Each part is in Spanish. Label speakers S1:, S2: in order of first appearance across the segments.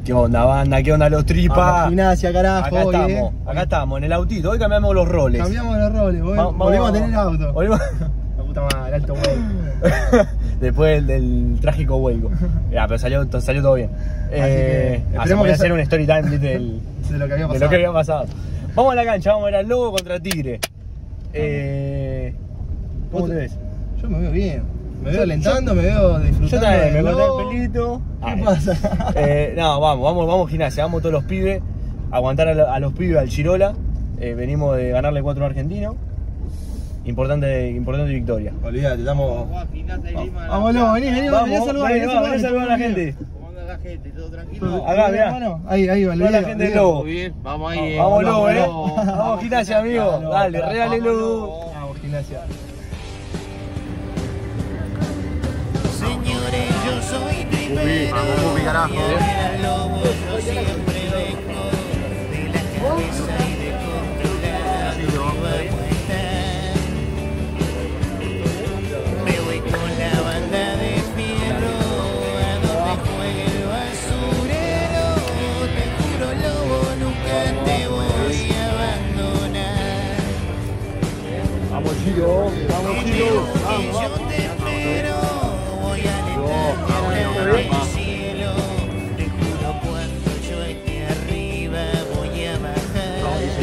S1: ¿Qué onda, banda? ¿Qué onda, los tripas?
S2: Gimnasia, carajo.
S1: Acá estamos, en el autito. Hoy cambiamos los roles.
S2: Cambiamos los roles, volvimos a tener auto. La puta madre, alto hueco.
S1: Después del trágico hueco. Ya, pero salió todo bien. Voy a hacer un story time de lo que había pasado. Vamos a la cancha, vamos a ver al Lobo contra Tigre. ¿Cómo te ves?
S2: Yo me veo bien. Me veo alentando, me veo disfrutando.
S1: Yo también, me corté el pelito.
S2: ¿Qué pasa?
S1: No, vamos Gimnasia, vamos todos los pibes. Aguantar a los pibes al Chirola. Venimos de ganarle 4 a Argentino. Importante victoria.
S2: Olvídate, estamos. Vámonos, vení a saludar
S1: a la gente.
S3: ¿Cómo anda la gente? ¿Todo tranquilo?
S1: Acá, mirá.
S2: Ahí va,
S1: la gente del Lobo.
S3: Muy bien, vamos ahí.
S1: Vamos Lobo, Vamos Gimnasia, amigo. Dale, regálelo.
S2: Vamos Gimnasia.
S4: Señores, yo soy tripero.
S2: Vamos, Pupi, carajo.
S4: Al Lobo yo siempre vengo de la cabeza y de controlar mi vuelta. Me voy con la banda de fierro a donde juegue el basurero. Te juro, Lobo, nunca te voy a abandonar.
S1: Vamos, Chiro. Vamos, Chiro.
S4: Yo te espero. Al cielo, te juro cuando yo esté arriba voy a bajar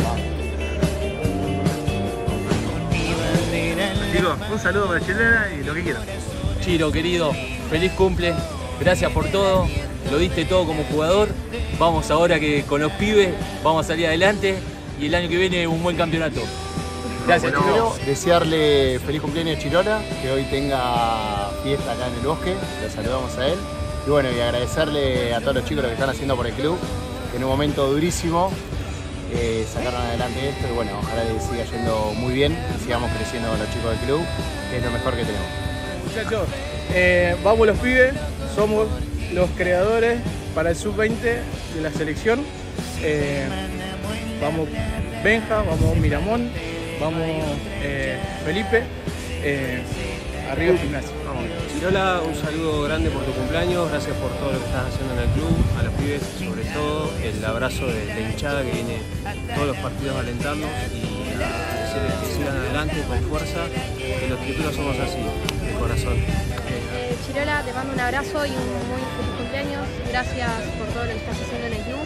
S4: con mi bandera en la
S1: Chicos, un saludo para Chilena y lo que quieran.
S5: Chiro, querido, feliz cumple, gracias por todo, lo diste todo como jugador, vamos ahora que con los pibes vamos a salir adelante y el año que viene un buen campeonato. Gracias, Chiro.
S6: Desearle feliz cumpleaños a Chirola, que hoy tenga fiesta acá en el bosque, lo saludamos a él. Y bueno, y agradecerle a todos los chicos lo que están haciendo por el club, que en un momento durísimo sacaron adelante esto y bueno, ojalá les siga yendo muy bien y sigamos creciendo con los chicos del club, que es lo mejor que tenemos.
S7: Muchachos, vamos los pibes, somos los creadores para el sub-20 de la selección. Vamos Benja, vamos Miramón, vamos Felipe, arriba Gimnasia.
S8: Chirola, un saludo grande por tu cumpleaños, gracias por todo lo que estás haciendo en el club, a los pibes sobre todo, el abrazo de la hinchada que viene todos los partidos a alentarnos y a decirles que sigan adelante con fuerza, que los triperos somos así, de corazón.
S9: Chirola, te mando un abrazo y un muy feliz cumpleaños, gracias por todo lo que estás haciendo en el club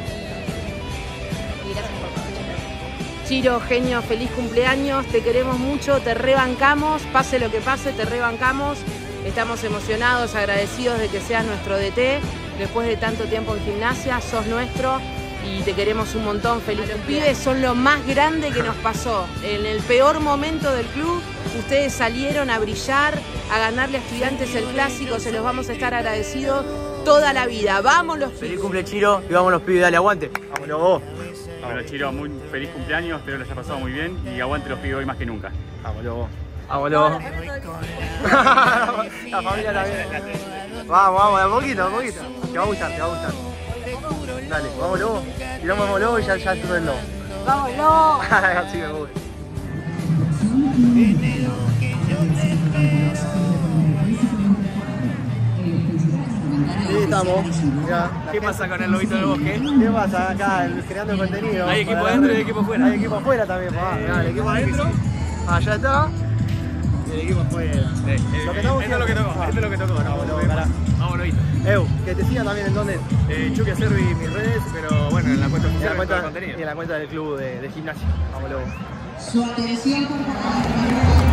S9: y gracias por todo.
S10: Chiro, genio, feliz cumpleaños, te queremos mucho, te rebancamos, pase lo que pase, te rebancamos. Estamos emocionados, agradecidos de que seas nuestro DT, después de tanto tiempo en Gimnasia, sos nuestro y te queremos un montón, feliz cumpleaños. Los pibes son lo más grande que nos pasó. En el peor momento del club, ustedes salieron a brillar, a ganarle a Estudiantes el clásico, se los vamos a estar agradecidos toda la vida. ¡Vamos los pibes!
S1: Feliz cumple, Chiro, y vamos los pibes, dale, aguante. Vámonos vos.
S11: Bueno, Chiro, muy feliz cumpleaños, espero que les haya pasado muy bien y aguante los pibes hoy más que nunca.
S1: Vámonos vos. Vámonos. La familia también. Vamos, de a poquito. Te va a gustar. Dale, vámonos. Tirámoslo y ya se todo el lobo.
S10: ¡Vámonos!
S1: Así me gusta. Ahí estamos. Mirá,
S5: ¿Qué pasa con el Lobito del Bosque?
S1: ¿Qué pasa acá creando contenido?
S5: Hay equipo adentro y equipo afuera.
S1: Hay equipo afuera también, papá. Mirá, el equipo adentro. Allá está. Y el equipo afuera. Lo que estamos
S11: Esto es lo que tocó, esto es lo que tocó.
S1: Vámonos, Ew, que te sigan también en donde.
S11: Chucky Acerbi mis redes, pero bueno, en la cuenta oficial de contenido.
S1: Y en la cuenta del club de Gimnasia. Vámonos.
S4: Su atención, por favor.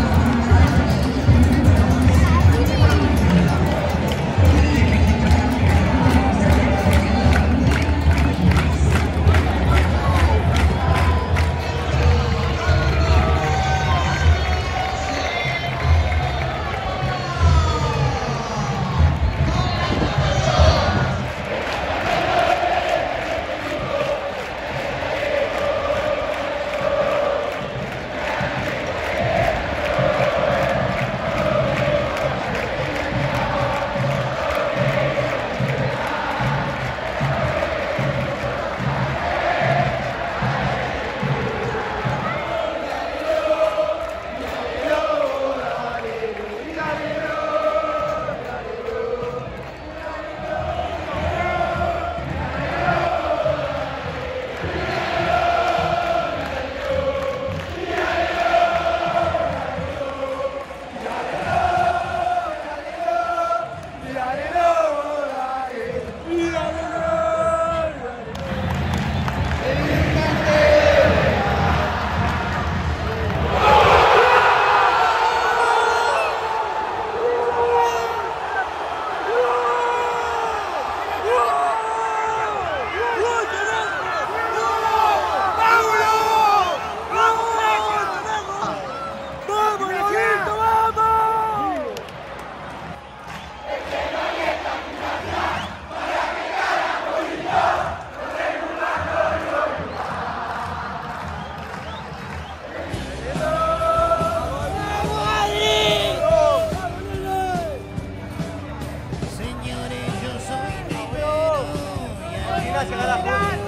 S1: gracias, carajo.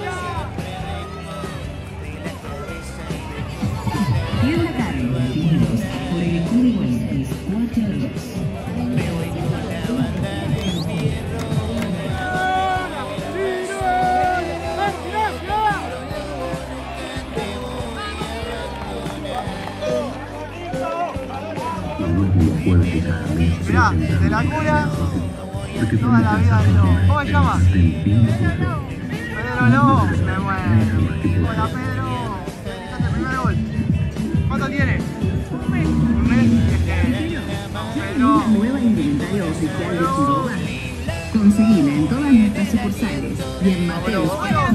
S12: Tienda Carlos, por el código X 42.
S2: Mirá, de la cura, toda la vida de Lobo. ¿Cómo se llama? Pedro Lobo. Me muero. Hola Pedro. Fíjate el primer gol. ¿Cuánto tiene? Un mes. Un mes. Pedro.
S12: Nueva indumentaria oficial de Chirola. Conseguila en todas nuestras sucursales y en Mateos.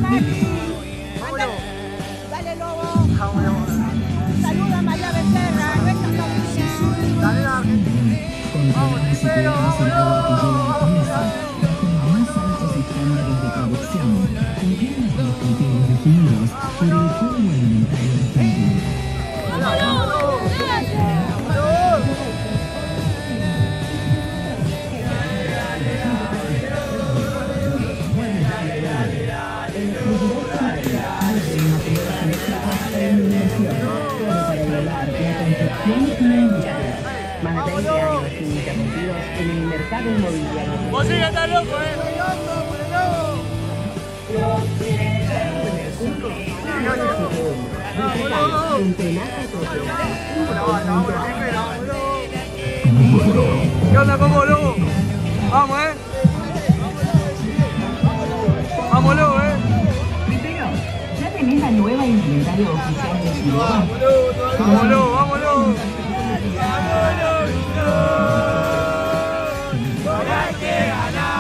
S2: Dale Lobo. Saluda a María Becerra. Dale la Argentina. Vamos, Tripero, vámonos.
S12: Con los más altos estándares de producción, cumpliendo con los criterios definidos por el Código Alimentario Argentino. Más de 20 años ininterrumpidos en el mercado inmobiliario.
S1: Vos sí que estás loco,
S7: ¿Qué onda, Coco Lobo? Vamos, Vamos, Lobo,
S12: Primero, ¿ya tenés la nueva indumentaria oficial de Chirola?
S7: Vamos, Lobo, vamos, Lobo.
S1: Hay que ganar.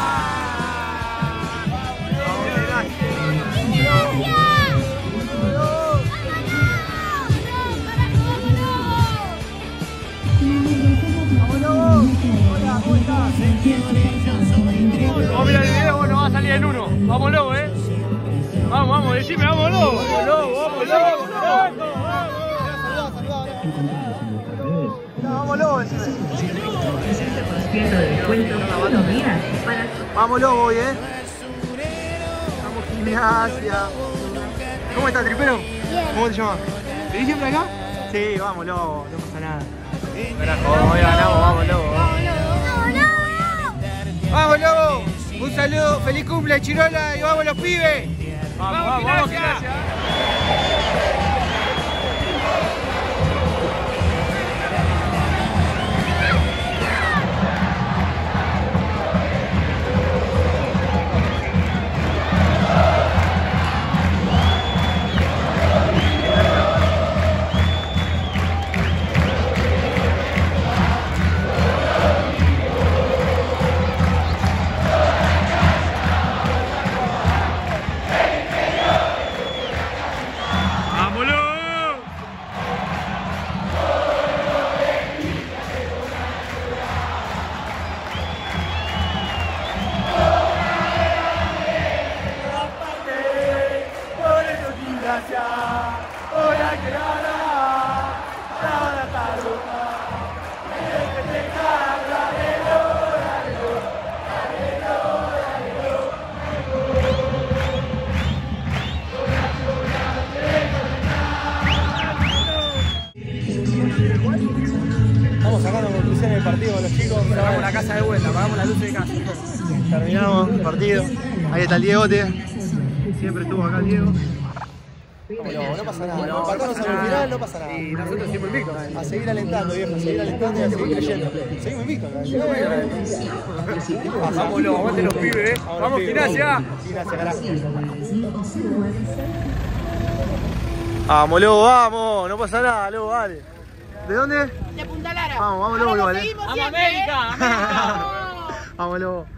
S7: Vamos a mirar el video, bueno, va a salir el 1. Vamos, Lobo, Vamos, vamos, decime, vamos, Lobo. Vamos, Lobo, vamos, Lobo.
S2: Vamos Lobo, decime.
S12: 30% de descuento todos los días para...
S2: Vamos Lobo hoy, Vamos Gimnasia. ¿Cómo estás, Tripero? Bien. ¿Cómo te llamas? ¿Vivís siempre acá? Sí, vamos Lobo, no pasa nada.
S1: Carajo, hoy ganamos, vamos Lobo.
S2: ¡Vamos Lobo! Un saludo, feliz cumple Chirola y vamos los pibes.
S7: Vamos, Gimnasia.
S1: Estamos sacando conclusiones del partido con los chicos.
S2: Cerramos la casa de vuelta, apagamos las luces de casa. Terminamos el partido. Ahí está el Diegote. Siempre estuvo acá el Diego. No pasa nada. Empatamos en el final, no pasa nada. Y nosotros siempre invictos. A seguir alentando, viejo, a seguir alentando y a seguir creyendo. Seguimos invictos.
S7: Vamos, Lobo, aguante los pibes, Vamos, Gimnasia.
S2: Gimnasia, carajo. Vamos, Lobo, vamos. No pasa nada, Lobo, dale. ¿De dónde?
S10: De Punta Lara.
S2: Vamos, Lobo, igual,
S10: Seguimos
S1: ¡Vamos,
S10: siempre,
S1: América!
S2: Vamos, Lobo.